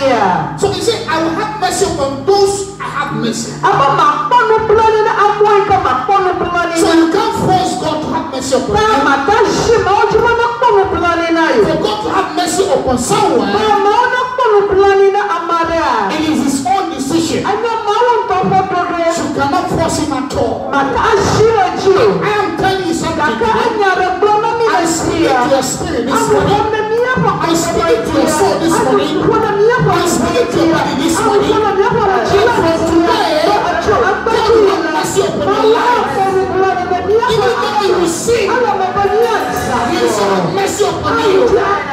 So he said, I will have mercy upon those I have mercy. So you can't force God to have mercy upon you. For God to have mercy upon someone, it is his own decision. You cannot force him at all. I am telling you something today. I speak to your spirit this morning. I speak to your soul this morning. I speak to your body this morning. From today, God will have mercy upon your life. Even though you will sin, he will have mercy upon you.